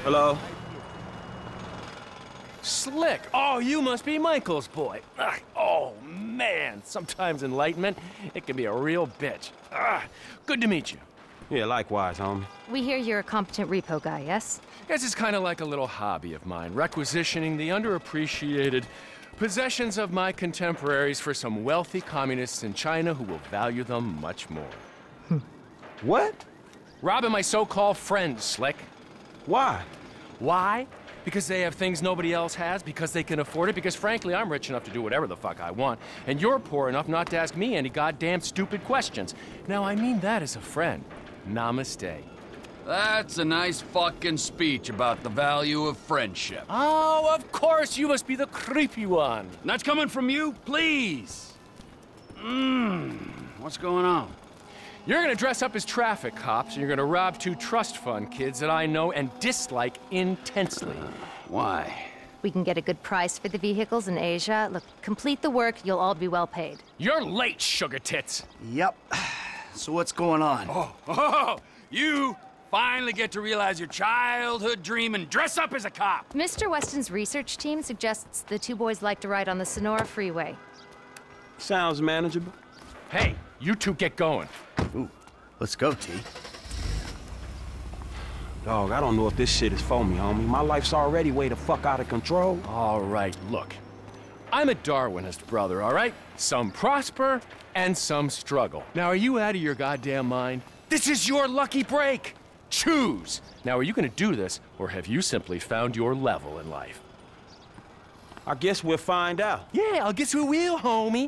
Hello? Slick! Oh, you must be Michael's boy. Ugh. Oh, man. Sometimes enlightenment, it can be a real bitch. Ugh. Good to meet you. Yeah, likewise, homie. We hear you're a competent repo guy, yes? Guess it's kind of like a little hobby of mine, requisitioning the underappreciated possessions of my contemporaries for some wealthy communists in China who will value them much more. What? Robbing my so-called friends, Slick. Why? Why? Because they have things nobody else has, because they can afford it, because frankly, I'm rich enough to do whatever the fuck I want, and you're poor enough not to ask me any goddamn stupid questions. Now, I mean that as a friend. Namaste. That's a nice fucking speech about the value of friendship. Oh, of course, you must be the creepy one. And that's coming from you? Please. What's going on? You're gonna dress up as traffic cops, and you're gonna rob two trust fund kids that I know and dislike intensely. Why? We can get a good price for the vehicles in Asia. Look, complete the work, you'll all be well paid. You're late, sugar tits. Yep. So what's going on? Oh, you finally get to realize your childhood dream and dress up as a cop. Mr. Weston's research team suggests the two boys like to ride on the Sonora Freeway. Sounds manageable. Hey, you two get going. Ooh, let's go, T. Dog, I don't know if this shit is for me, homie. My life's already way the fuck out of control. All right, look. I'm a Darwinist, brother, all right? Some prosper and some struggle. Now, are you out of your goddamn mind? This is your lucky break. Choose. Now, are you gonna do this, or have you simply found your level in life? I guess we'll find out. Yeah, I guess we will, homie.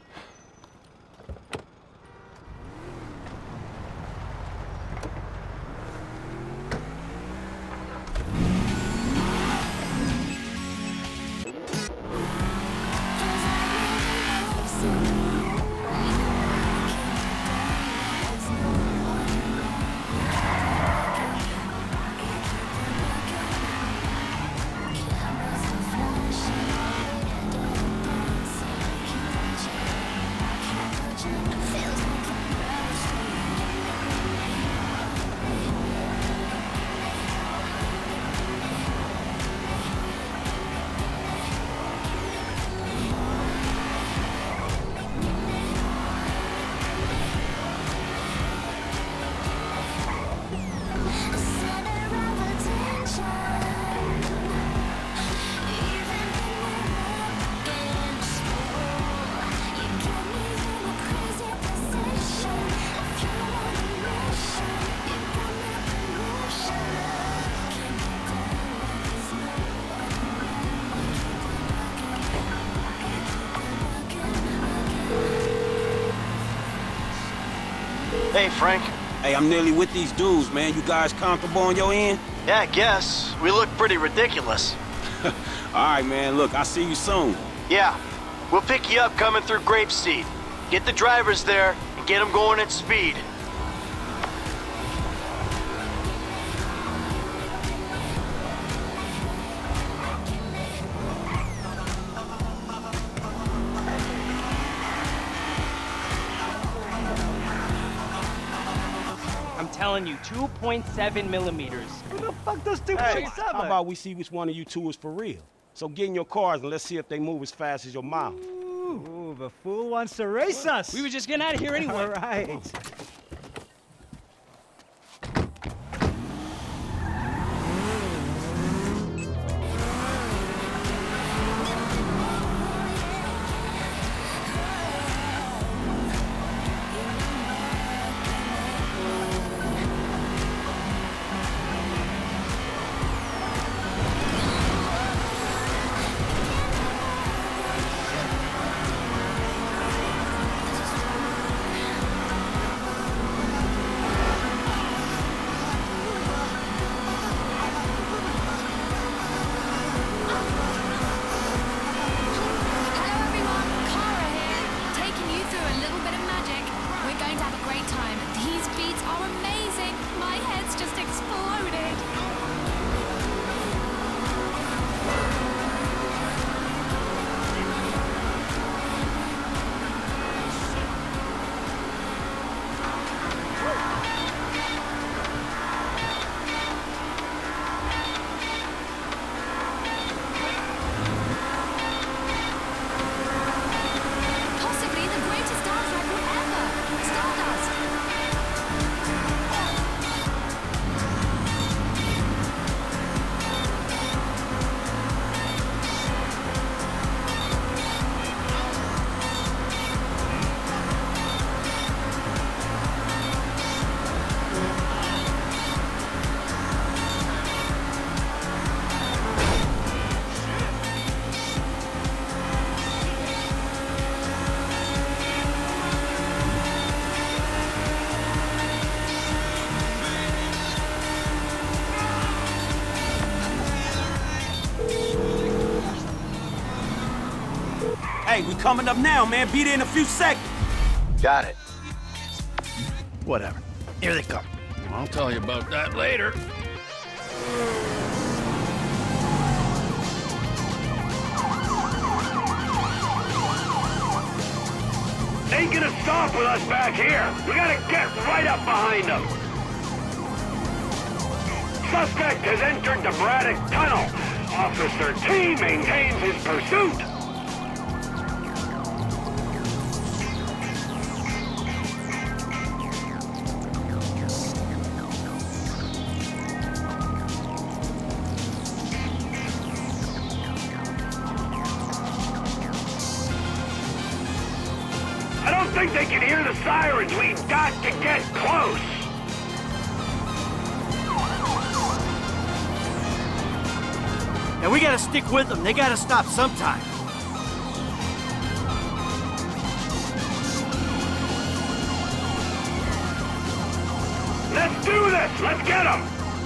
Hey, Frank. Hey, I'm nearly with these dudes, man. You guys comfortable on your end? Yeah, I guess. We look pretty ridiculous. All right, man. Look, I'll see you soon. Yeah. We'll pick you up coming through Grapeseed. Get the drivers there and get them going at speed. I'm telling you, 2.7 millimeters. Who the fuck does 2.7? Hey, how about we see which one of you two is for real? So get in your cars and let's see if they move as fast as your mouth. Ooh, the fool wants to race us. We were just getting out of here anyway. All right. Hey, we coming up now, man. Be there in a few seconds. Got it. Whatever. Here they come. I'll tell you about that later. Ain't gonna stop with us back here. We gotta get right up behind them. Suspect has entered the Braddock Tunnel. Officer T maintains his pursuit. I don't think they can hear the sirens. We got to get close. And we gotta stick with them. They gotta stop sometime. Let's do this. Let's get them.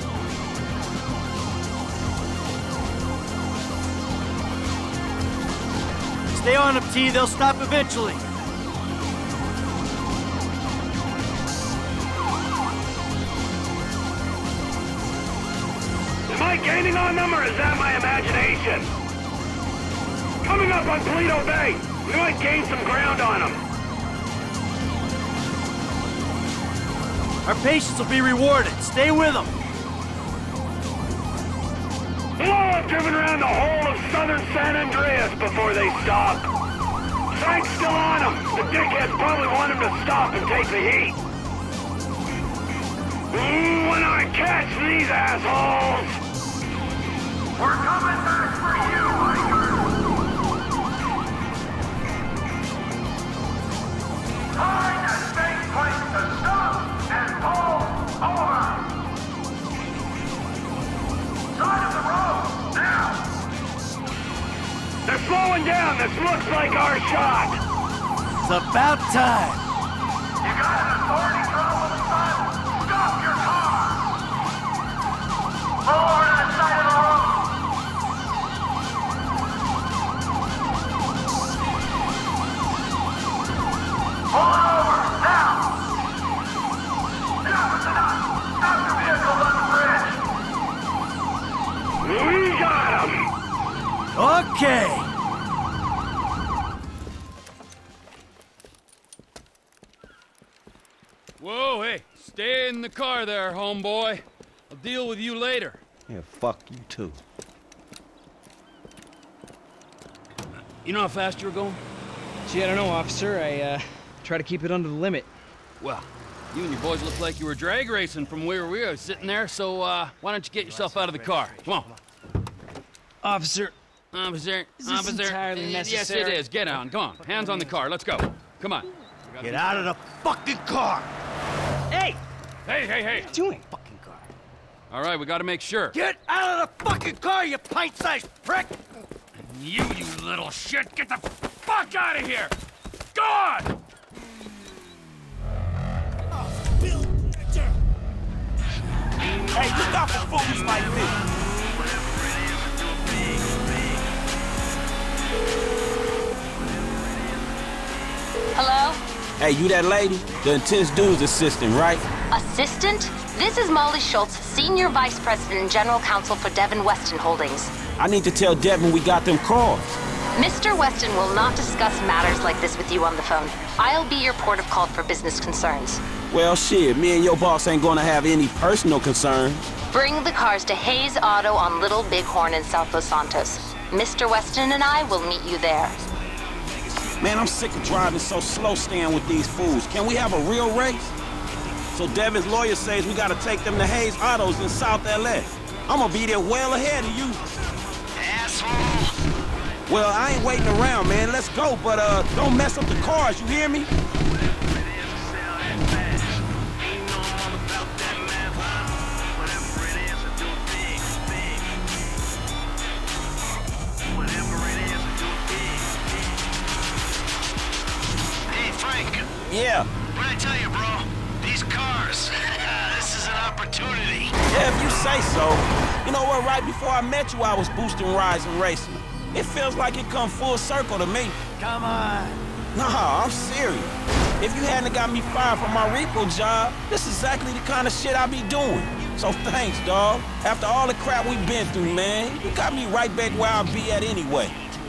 Stay on them, T. They'll stop eventually. Am I gaining on them, or is that my imagination? Coming up on Toledo Bay. We might gain some ground on them. Our patience will be rewarded. Stay with them. We'll all have driven around the whole of southern San Andreas before they stop. Frank's still on them. The dickheads probably want him to stop and take the heat. When I catch these assholes! We're coming back for you, Hiker! Find a safe place to stop and pull over! Side of the road, now! They're slowing down. This looks like our shot. It's about time. You got an authority trouble, son? Stop your car! Pull over to the side of the road! Pull it over, now! Enough is enough! Stop the vehicles on the bridge! We got him! Okay. Whoa, hey, stay in the car there, homeboy. I'll deal with you later. Yeah, fuck you too. You know how fast you were going? Gee, I don't know, officer. I try to keep it under the limit. Well, you and your boys look like you were drag racing from where we were sitting there, so why don't you get yourself out of the car? Come on. Officer, Officer, is this entirely necessary? Yes, it is. Get on. Come on. Hands on the car. Let's go. Come on. Get out of the fucking car. Hey! Hey, hey, hey. What are you doing? Fucking car. All right, we got to make sure. Get out of the fucking car, you pint-sized prick! You little shit. Get the fuck out of here. Go on. Hey, look out for fools like this. Hello? Hey, you that lady? The intense dude's assistant, right? Assistant? This is Molly Schultz, Senior Vice President and General Counsel for Devin Weston Holdings. I need to tell Devin we got them cars. Mr. Weston will not discuss matters like this with you on the phone. I'll be your port of call for business concerns. Well, shit, me and your boss ain't gonna have any personal concerns. Bring the cars to Hayes Auto on Little Bighorn in South Los Santos. Mr. Weston and I will meet you there. Man, I'm sick of driving so slow staying with these fools. Can we have a real race? So Devin's lawyer says we gotta take them to Hayes Autos in South LA. I'm gonna be there well ahead of you. Asshole! Well, I ain't waiting around, man. Let's go, but don't mess up the cars, you hear me? Yeah. What'd I tell you, bro? These cars. This is an opportunity. Yeah, if you say so. You know what, right before I met you, I was boosting rides and racing. It feels like it come full circle to me. Come on. Nah, I'm serious. If you hadn't got me fired from my repo job, this is exactly the kind of shit I be doing. So thanks, dawg. After all the crap we've been through, man, you got me right back where I be at anyway.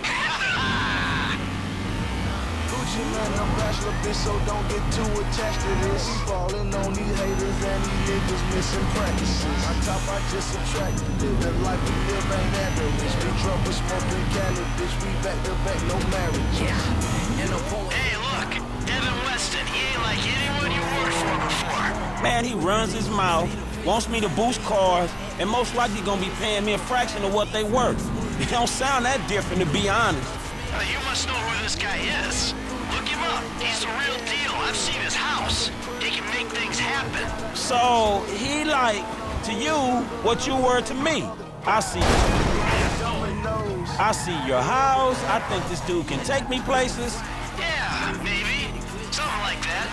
I'm bachelor, bitch, so don't get too attached to this. We falling on these haters and these niggas missing practices. On top, I just subtract. Living life we live ain't average. We trouble smoking Cali, bitch. We back to back, no marriage. Yeah. And hey, look, Devin Weston. He ain't like anyone you worked for before. Man, he runs his mouth, wants me to boost cars, and most likely gonna be paying me a fraction of what they worth. It don't sound that different, to be honest. You must know who this guy is. Look him up. He's the real deal. I've seen his house. He can make things happen. So, he like, to you, what you were to me. I see your house. I think this dude can take me places. Yeah, maybe. Something like that.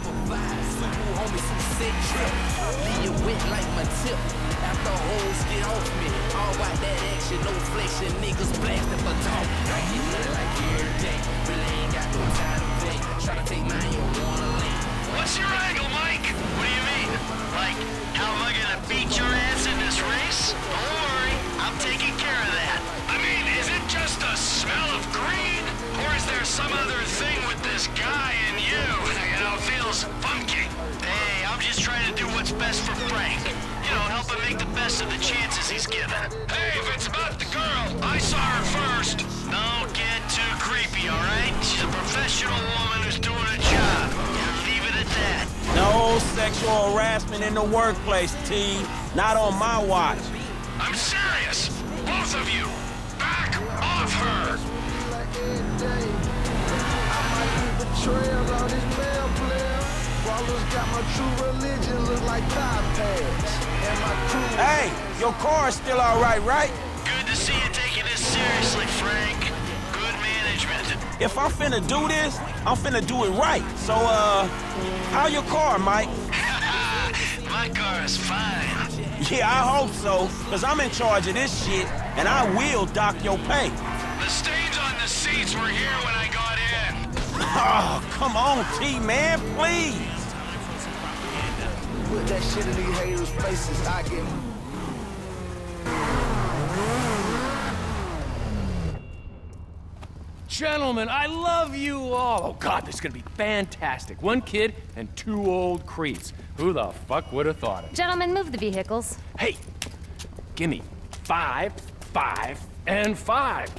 After hoes get off me, all about that action, no flexion, niggas blasting for talk. Like every day, really ain't got no time to play. Try to take mine, you wanna lay. What's your angle, Mike? What do you mean? Like, how am I gonna beat your ass in this race? Don't worry, I'm taking care of that. I mean, is it just a smell of greed? Or is there some other thing with this guy and you? You know, feels funky. Hey, I'm just trying to do what's best for Frank. You know, help him make the best of the chances he's given. Hey, if it's about the girl, I saw her first. Don't get too creepy, all right? She's a professional woman who's doing a job. Leave it at that. No sexual harassment in the workplace, T. Not on my watch. I'm serious. Both of you. Back off her. Hey, your car's still all right, right? Good to see you taking this seriously, Frank. Good management. If I'm finna do this, I'm finna do it right. So, how your car, Mike? My car is fine. Yeah, I hope so, because I'm in charge of this shit, and I will dock your pay. The stains on the seats were here when I got in. Oh, come on, T, man, please. Put that shit in these haters' faces, I get... Gentlemen, I love you all. Oh, God, this is gonna be fantastic. One kid and two old creeps. Who the fuck would have thought it? Gentlemen, move the vehicles. Hey, gimme 5, 5, and 5.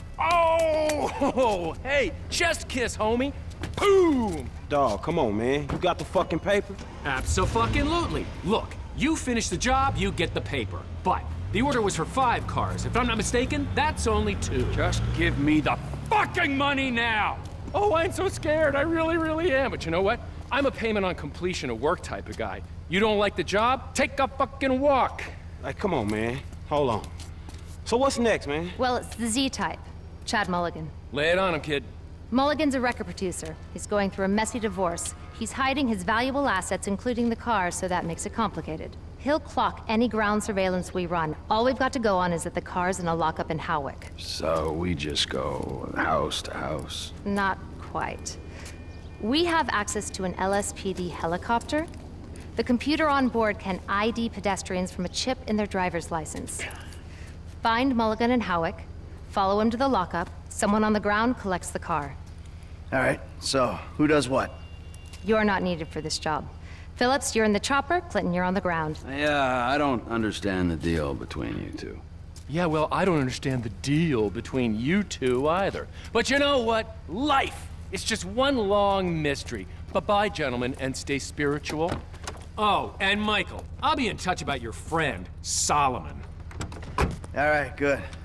Oh, hey, just kiss, homie. Boom! Dawg, come on, man. You got the fucking paper? Abso-fucking-lutely. Look, you finish the job, you get the paper. But the order was for 5 cars. If I'm not mistaken, that's only 2. Just give me the fucking money now! Oh, I'm so scared. I really, really am. But you know what? I'm a payment on completion of work type of guy. You don't like the job? Take a fucking walk. Like, come on, man. Hold on. So what's next, man? Well, it's the Z-type. Chad Mulligan. Lay it on him, kid. Mulligan's a record producer. He's going through a messy divorce. He's hiding his valuable assets, including the car, so that makes it complicated. He'll clock any ground surveillance we run. All we've got to go on is that the car's in a lockup in Howick. So we just go house to house? Not quite. We have access to an LSPD helicopter. The computer on board can ID pedestrians from a chip in their driver's license. Find Mulligan in Howick, follow him to the lockup, someone on the ground collects the car. All right, so who does what? You're not needed for this job. Phillips, you're in the chopper. Clinton, you're on the ground. Yeah, I don't understand the deal between you two. Yeah, well, I don't understand the deal between you two either. But you know what? Life! It's just one long mystery. Bye-bye, gentlemen, and stay spiritual. Oh, and Michael, I'll be in touch about your friend, Solomon. All right, good.